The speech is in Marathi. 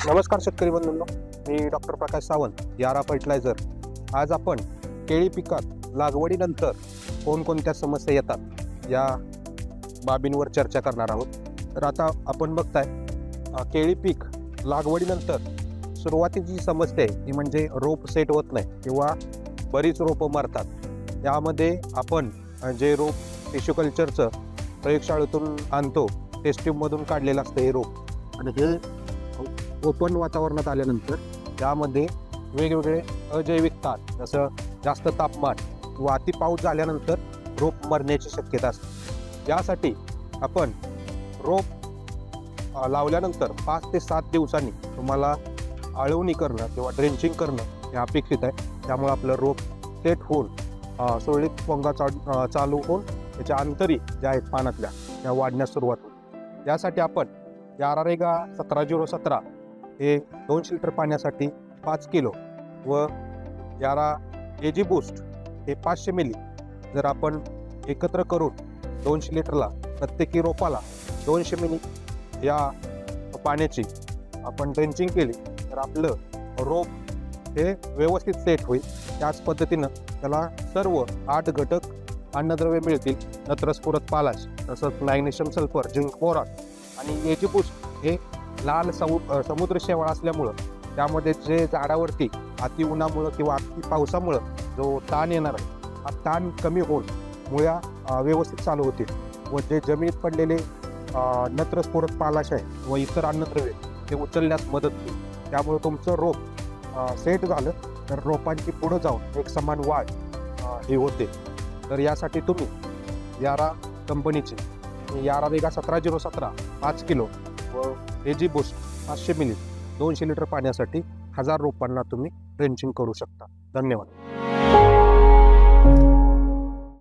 नमस्कार शेतकरी बंधूंनो, मी डॉक्टर प्रकाश सावंत, यारा फर्टिलायझर. आज आपण केळी पिकात लागवडीनंतर कोणकोणत्या समस्या येतात या बाबींवर चर्चा करणार आहोत. तर आता आपण बघताय केळी पीक लागवडीनंतर सुरुवातीची समस्या आहे ती म्हणजे रोप सेट होत नाही किंवा बरीच रोपं मरतात. यामध्ये आपण जे रोप टिश्यू कल्चरचं प्रयोगशाळेतून आणतो, टेस्ट ट्यूबमधून काढलेलं असतं हे रोप, आणि हे ओपन वातावरणात आल्यानंतर त्यामध्ये वेगवेगळे अजैविक ताप, जसं जास्त तापमान किंवा अति पाऊस झाल्यानंतर रोप मरण्याची शक्यता असते. यासाठी आपण रोप लावल्यानंतर 5 ते 7 दिवसांनी तुम्हाला आळवणी करणं किंवा ड्रेंचिंग करणं हे अपेक्षित आहे. त्यामुळे आपलं रोप सेट होऊन सुरळीत पोंगा चालू होऊन त्याच्या अंतरी ज्या आहेत पानातल्या त्या वाढण्यास सुरुवात होईल. यासाठी आपण यारारेगा 17-0-17 हे 200 लिटर पाण्यासाठी 5 किलो व यारा एजी बूस्ट हे 500 मिली जर आपण एकत्र करून 200 लिटरला प्रत्येकी रोपाला 200 मिली या पाण्याची आपण ड्रेंचिंग केली तर आपलं रोप हे व्यवस्थित सेट होईल. त्याच पद्धतीनं त्याला सर्व 8 घटक अन्नद्रव्य मिळतील, नत्रस्फुरत पालाश, तसंच मॅग्नेशियम सल्फर, झिंक, बोरॉन आणि एजी बूस्ट हे लाल समुद्र शेवाळ असल्यामुळं त्यामध्ये जे झाडावरती अति उन्हामुळं किंवा अति पावसामुळं जो ताण येणार आहे हा ताण कमी होऊन मुळ्या व्यवस्थित चालू होतील व जे जमिनीत पडलेले नत्रस्फुरत पालाश आहे व इतर अन्नद्रव्ये ते उचलण्यास मदत होईल. त्यामुळे तुमचं रोप सेट झालं तर रोपांची पुढं जाऊन एक समान वाढ ही होते. तर यासाठी तुम्ही यारा कंपनीचे यारारेगा 17-0-17 5 किलो व एजी बूस्ट 500 मिली 200 लिटर पाण्यासाठी 1000 रोपांना तुम्ही ड्रेंचिंग करू शकता. धन्यवाद.